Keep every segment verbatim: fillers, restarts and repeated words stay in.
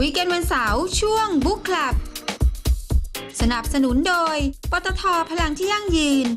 คุยกันวันเสาร์ช่วงบุ๊กคลับสนับสนุนโดยปตท.พลังที่ยั่งยืน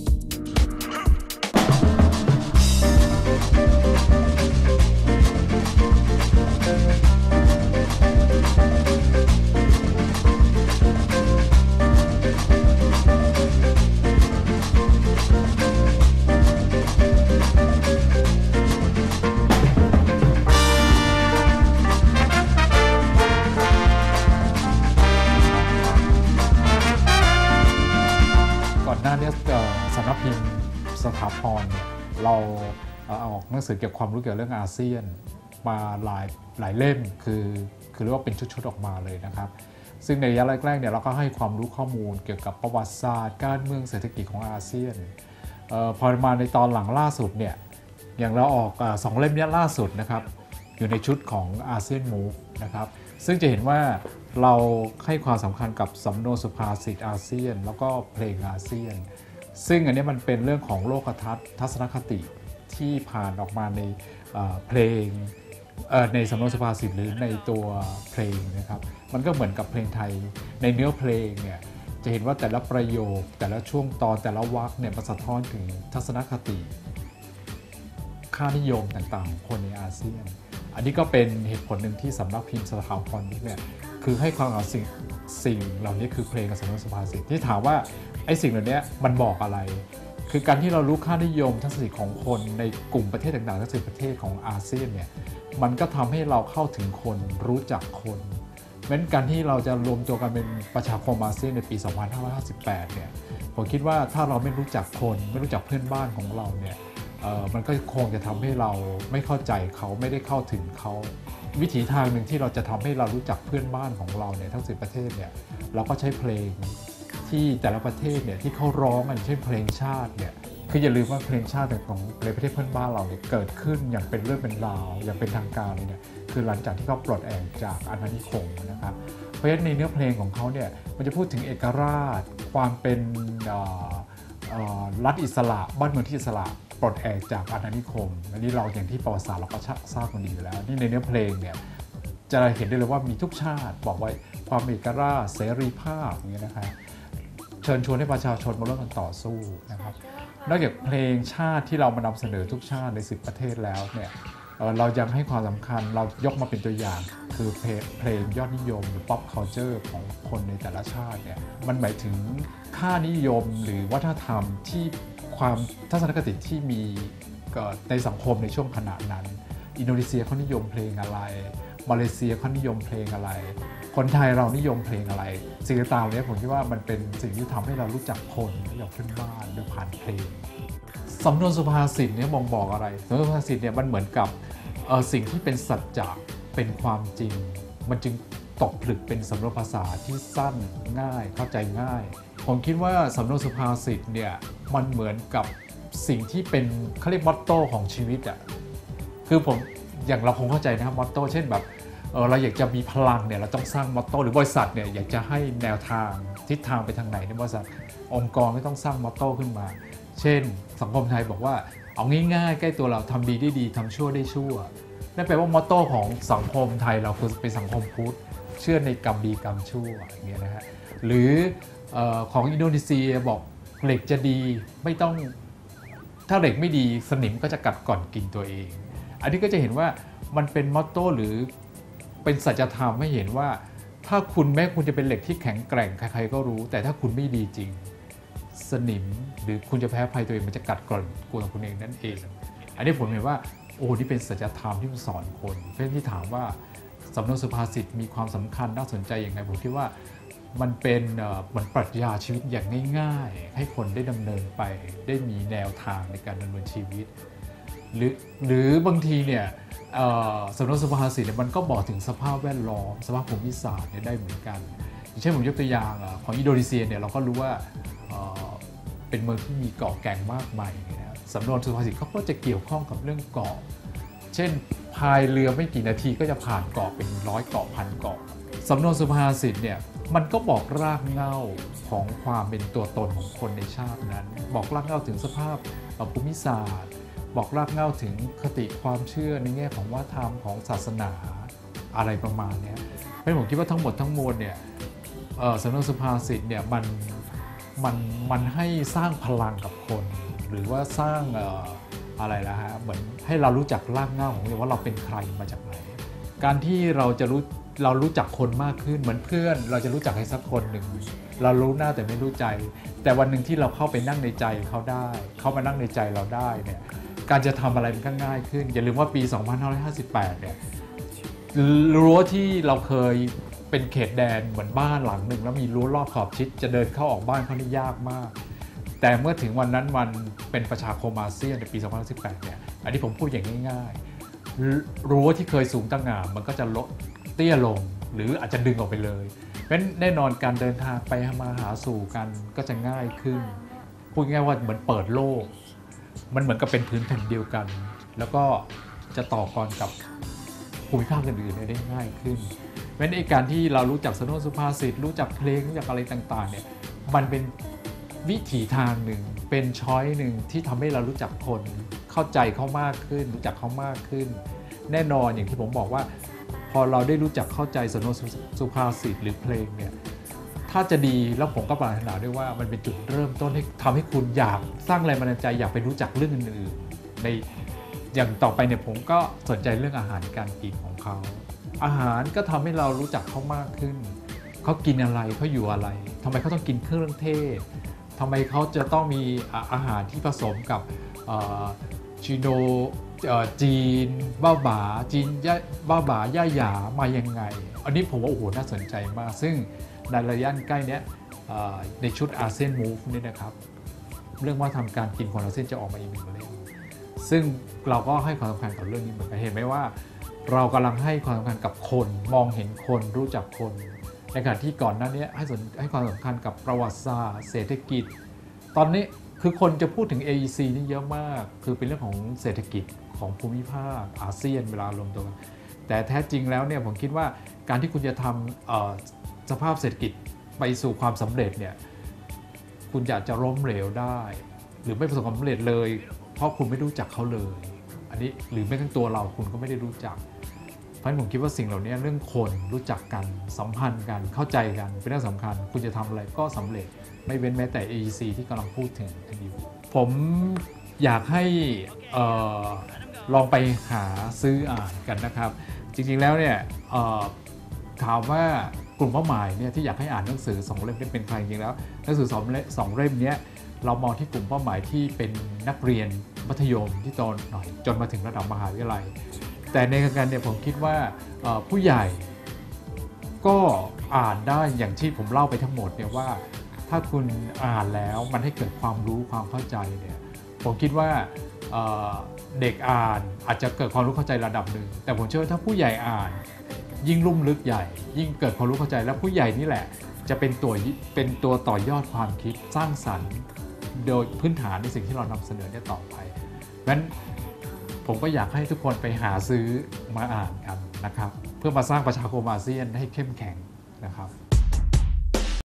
หน้านี้สำนักพิมพ์สถาพรเนี่ยเราเอาออกหนังสือเกี่ยวกับความรู้เกี่ยวกับเรื่องอาเซียนมาหลายหลายเล่มคือคือเรียกว่าเป็นชุดๆออกมาเลยนะครับซึ่งในระยะแรกๆเนี่ยเราก็ให้ความรู้ข้อมูลเกี่ยวกับประวัติศาสตร์การเมืองเศรษฐกิจของอาเซียนออพอมาในตอนหลังล่าสุดเนี่ยอย่างเราออกสองเล่มนี้ล่าสุดนะครับอยู่ในชุดของอาเซียนมูฟนะครับซึ่งจะเห็นว่าเราให้ความสำคัญกับสำนวนสุภาษิตอาเซียนแล้วก็เพลงอาเซียนซึ่งอันนี้มันเป็นเรื่องของโลกทัศน์ทัศนคติที่ผ่านออกมาในเพลงในสำนวนสุภาษิตหรือในตัวเพลงนะครับมันก็เหมือนกับเพลงไทยในเนื้อเพลงเนี่ยจะเห็นว่าแต่ละประโยคแต่ละช่วงตอนแต่ละวรรคเนี่ยมันสะท้อนถึงทัศนคติค่านิยมต่างๆของคนในอาเซียนอันนี้ก็เป็นเหตุผลหนึ่งที่สำนักพิมพ์สถาพรเนี่ยคือให้ความเอาสิ่งสิ่งเหล่านี้คือเพลงกับสำนวนสุภาษิตที่ถามว่าไอ้สิ่งเหล่านี้มันบอกอะไรคือการที่เรารู้ค่านิยมทัศนคติของคนในกลุ่มประเทศต่างๆทั้งสิบประเทศของอาเซียนเนี่ยมันก็ทำให้เราเข้าถึงคนรู้จักคนเพราะฉะนั้นการที่เราจะรวมตัวกันเป็นประชาคมอาเซียนในปีสองพันห้าร้อยห้าสิบแปดเนี่ยผมคิดว่าถ้าเราไม่รู้จักคนไม่รู้จักเพื่อนบ้านของเราเนี่ยมันก็คงจะทำให้เราไม่เข้าใจเขาไม่ได้เข้าถึงเขาวิถีทางหนึ่งที่เราจะทำให้เรารู้จักเพื่อนบ้านของเราเนี่ยทั้งสิบประเทศเนี่ยเราก็ใช้เพลงที่แต่ละประเทศเนี่ยที่เขาร้องอย่างเช่นเพลงชาติเนี่ยคืออย่าลืมว่าเพลงชาติของในประเทศเพื่อนบ้านเราเนี่ยเกิดขึ้นอย่างเป็นเรื่องเป็นราวอย่างเป็นทางการเลยเนี่ยคือหลังจากที่เขาปลดแอกจากอาณานิคมนะครับเพราะฉะนั้นในเนื้อเพลงของเขาเนี่ยมันจะพูดถึงเอกราชความเป็นรัฐอิสระบ้านเมืองที่อิสระปลดแอกจากอาณานิคมอันนี้เราอย่างที่ประวัติศาสตร์เราก็ทราบกันดีอยู่แล้วนี่ในเนื้อเพลงเนี่ยจะเห็นได้เลยว่ามีทุกชาติบอกไว้ความเอกราชเสรีภาพอย่างเงี้ยนะครับเชิญชวนให้ประชาชนมาร่วมกันต่อสู้นะครับนอกจากเพลงชาติที่เรามานำเสนอทุกชาติในสิบประเทศแล้วเนี่ยเรายังให้ความสำคัญเรายกมาเป็นตัวอย่างคือเพลงยอดนิยมหรือ pop culture ของคนในแต่ละชาติเนี่ยมันหมายถึงค่านิยมหรือวัฒนธรรมที่ความทัศนคติที่มีในสังคมในช่วงขณะนั้นอินโดนีเซียเขานิยมเพลงอะไรมาเลเซียเขานิยมเพลงอะไรคนไทยเรานิยมเพลงอะไรสิ่งต่างๆนี้ผมคิดว่ามันเป็นสิ่งที่ทำให้เรารู้จักคนรู้จักเพื่อนบ้านโดยผ่านเพลงสำนวนสุภาษิตเนี่ยมองบอกอะไรสำนวนสุภาษิตเนี่ยมันเหมือนกับสิ่งที่เป็นสัจจะเป็นความจริงมันจึงตกผลึกเป็นสำนวนภาษาที่สั้นง่ายเข้าใจง่ายผมคิดว่าสำนวนสุภาษิตเนี่ยมันเหมือนกับสิ่งที่เป็นเขาเรียกมอตโต้ของชีวิตอ่ะคือผมอย่างเราคงเข้าใจนะครับมอตโต้เช่นแบบเออเราอยากจะมีพลังเนี่ยเราต้องสร้างมอตโต้หรือบริษัทเนี่ยอยากจะให้แนวทางทิศทางไปทางไหนในบริษัทองค์กรก็ต้องสร้างมอตโต้ขึ้นมาเช่นสังคมไทยบอกว่าเอาง่ายๆใกล้ตัวเราทำดีได้ดีทำชั่วได้ชั่วนั่นแปลว่ามอตโต้ของสังคมไทยเราคือเป็นสังคมพุทธเชื่อในกรรมดีกรรมชั่วอย่างเงี้ยนะฮะหรือของอินโดนีเซียบอกเหล็กจะดีไม่ต้องถ้าเหล็กไม่ดีสนิมก็จะกัดก่อนกินตัวเองอันนี้ก็จะเห็นว่ามันเป็นมอตโต้หรือเป็นสัจธรรมให้เห็นว่าถ้าคุณแม้คุณจะเป็นเหล็กที่แข็งแกร่งใครๆก็รู้แต่ถ้าคุณไม่ดีจริงสนิมหรือคุณจะแพ้ภัยตัวเองมันจะกัดก่อนตัวคุณเองนั่นเองอันนี้ผมเห็นว่าโอ้นี่เป็นสัจธรรมที่มันสอนคนเพื่อที่ถามว่าสำนวนสุภาษิตมีความสำคัญน่าสนใจอย่างไรผมคิดว่ามันเป็นเหมือนปรัชญาชีวิตอย่างง่ายๆให้คนได้ดำเนินไปได้มีแนวทางในการดำเนินชีวิตหรือหรือบางทีเนี่ยสำนวนสุภาษิตมันก็บอกถึงสภาพแวดล้อมสภาพภูมิศาสตร์ได้เหมือนกันอย่างเช่นผมยกตัวอย่างของอินโดนีเซียเนี่ยเราก็รู้ว่าเป็นเมืองที่มีเกาะแก่งมากมายนะสำนวนสุภาษิตเขาก็จะเกี่ยวข้องกับเรื่องเกาะเช่นพายเรือไม่กี่นาทีก็จะผ่านเกาะเป็นร้อยเกาะพันเกาะสำนวนสุภาษิตเนี่ยมันก็บอกรากเหง้าของความเป็นตัวตนของคนในชาตินั้นบอกรากเหง้าถึงสภาพภูมิศาสตร์บอกรากเหง้าถึงคติความเชื่อในแง่ของวัฒนธรรมของศาสนาอะไรประมาณนี้เพราะผมคิดว่าทั้งหมดทั้งมวลเนี่ยสำนักสุภาษิตเนี่ยมันมันมันให้สร้างพลังกับคน หรือว่าสร้างอะไรนะฮะเหมือนให้เรารู้จักรากเหง้าของว่าเราเป็นใครมาจากไหนการที่เราจะรู้เรารู้จักคนมากขึ้นเหมือนเพื่อนเราจะรู้จักให้สักคนหนึ่งเรารู้หน้าแต่ไม่รู้ใจแต่วันหนึ่งที่เราเข้าไปนั่งในใจเขาได้เขามานั่งในใจเราได้เนี่ยการจะทำอะไรมันก็ง่ายขึ้นอย่าลืมว่าปีสองพันห้าร้อยห้าสิบแปดเนี่ยรั้วที่เราเคยเป็นเขตแดนเหมือนบ้านหลังหนึ่งแล้วมีรั้วรอบขอบชิดจะเดินเข้าออกบ้านเขานี่ยากมากแต่เมื่อถึงวันนั้นวันเป็นประชาคมอาเซียนในปีสองพันห้าร้อยสิบแปดเนี่ยอันนี้ผมพูดอย่างง่ายๆรั้วที่เคยสูงตั้งงามมันก็จะลดเตี้ยลงหรืออาจจะดึงออกไปเลยเพราะฉะนั้นแน่นอนการเดินทางไปมาหาสู่กันก็จะง่ายขึ้นพูดง่ายว่าเหมือนเปิดโลกมันเหมือนกับเป็นพื้นแผ่นเดียวกันแล้วก็จะต่อกรกับภูมิภาคอื่นๆได้ง่ายขึ้นเพราะฉะนั้นการที่เรารู้จักสำนวนสุภาษิตรู้จักเพลงรู้จักอะไรต่างๆเนี่ยมันเป็นวิถีทางหนึ่งเป็นช้อยหนึ่งที่ทำให้เรารู้จักคนเข้าใจเขามากขึ้นรู้จักเขามากขึ้นแน่นอนอย่างที่ผมบอกว่าพอเราได้รู้จักเข้าใจสำนวนสุภาษิตหรือเพลงเนี่ยถ้าจะดีแล้วผมก็ปรารถนาด้วยว่ามันเป็นจุดเริ่มต้นให้ทำให้คุณอยากสร้างแรงบันดาลใจอยากไปรู้จักเรื่องอื่นๆในอย่างต่อไปเนี่ยผมก็สนใจเรื่องอาหารการกินของเขาอาหารก็ทำให้เรารู้จักเขามากขึ้นเขากินอะไรเขาอยู่อะไรทำไมเขาต้องกินเครื่องเทศทำไมเขาจะต้องมีอาหารที่ผสมกับชิโนจีนบ้าบ่าจีนบ้าบ่าย่าหยามายังไงอันนี้ผมว่าโอ้โหน่าสนใจมากซึ่งในระยะใกล้นี้ในชุดอาเซียนมูฟนี่นะครับเรื่องว่าทำการกินของอาเซียนจะออกมาอีกหนึ่งเรื่องซึ่งเราก็ให้ความสำคัญกับเรื่องนี้เหมือนกันเห็นไหมว่าเรากำลังให้ความสำคัญกับคนมองเห็นคนรู้จักคนในขณะที่ก่อนหน้านี้ให้ให้ความสำคัญกับประวัติศาสตร์เศรษฐกิจตอนนี้คือคนจะพูดถึง เอ อี ซี นี่เยอะมากคือเป็นเรื่องของเศรษฐกิจของภูมิภาคอาเซียนเวลารวมตัวกันแต่แท้จริงแล้วเนี่ยผมคิดว่าการที่คุณจะทำสภาพเศรษฐกิจไปสู่ความสำเร็จเนี่ยคุณอยากจะล้มเหลวได้หรือไม่ประสบความสำเร็จเลยเพราะคุณไม่รู้จักเขาเลยอันนี้หรือแม้ทั้งตัวเราคุณก็ไม่ได้รู้จักเพราะฉะนั้นผมคิดว่าสิ่งเหล่านี้เรื่องคนรู้จักกันสัมพันธ์กันเข้าใจกันเป็นเรื่องสำคัญคุณจะทำอะไรก็สำเร็จไม่เว้นแม้แต่ เอ อี ซี ที่กำลังพูดถึงกันอยู่ผมอยากให้เอ่อลองไปหาซื้ออ่านกันนะครับจริงๆแล้วเนี่ยถามว่ากลุ่มเป้าหมายเนี่ยที่อยากให้อ่านหนังสือสองเล่มนี้เป็นใครจริงๆแล้วหนังสือสองเล่มสองเล่มนี้เรามองที่กลุ่มเป้าหมายที่เป็นนักเรียนมัธยมที่โตหน่อยจนมาถึงระดับมหาวิทยาลัยแต่ในการเนี่ยผมคิดว่าผู้ใหญ่ก็อ่านได้อย่างที่ผมเล่าไปทั้งหมดเนี่ยว่าถ้าคุณอ่านแล้วมันให้เกิดความรู้ความเข้าใจเนี่ยผมคิดว่าเด็กอ่านอาจจะเกิดความรู้เข้าใจระดับหนึ่งแต่ผมเชื่อว่าถ้าผู้ใหญ่อ่านยิ่งลุ่มลึกใหญ่ยิ่งเกิดความรู้เข้าใจแล้วผู้ใหญ่นี่แหละจะเป็นตัวเป็นตัวต่อยอดความคิดสร้างสรรค์โดยพื้นฐานในสิ่งที่เรานำเสนอเนี่ยต่อไปงั้นผมก็อยากให้ทุกคนไปหาซื้อมาอ่านกันนะครับเพื่อมาสร้างประชาคมอาเซียนให้เข้มแข็งนะครับ